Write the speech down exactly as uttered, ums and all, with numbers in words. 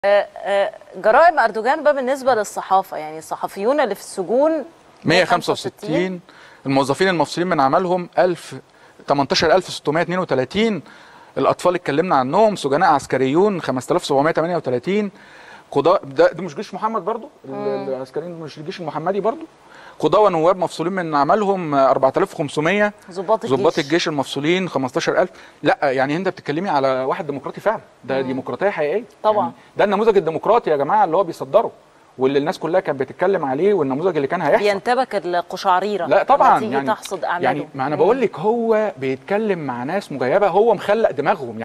آه، آه، جرائم أردوغان بقى بالنسبة للصحافة، يعني الصحفيون اللي في السجون مية وخمسة وستين، الموظفين المفصولين من عملهم ألف تمنتاشر ألف وستمائة واثنين وثلاثين، الأطفال اتكلمنا عنهم، سجناء عسكريين خمسة آلاف وسبعمائة وثمانية وثلاثين، قضاء ده, ده مش جيش محمد برضو، العسكريين مش الجيش المحمدي برضو، قضاء ونواب مفصولين من عملهم أربعة آلاف وخمسمائة، ضباط الجيش ضباط الجيش المفصولين خمستاشر ألف. لا يعني انت بتتكلمي على واحد ديمقراطي فعلا، ده ديمقراطيه حقيقيه طبعا. يعني ده النموذج الديمقراطي يا جماعه اللي هو بيصدره واللي الناس كلها كانت بتتكلم عليه، والنموذج اللي كان هيحصل. بينتبك القشعريره لا طبعا تيجي يعني تحصد اعماله. يعني ما انا بقول لك هو بيتكلم مع ناس مغيبه، هو مخلق دماغهم يعني.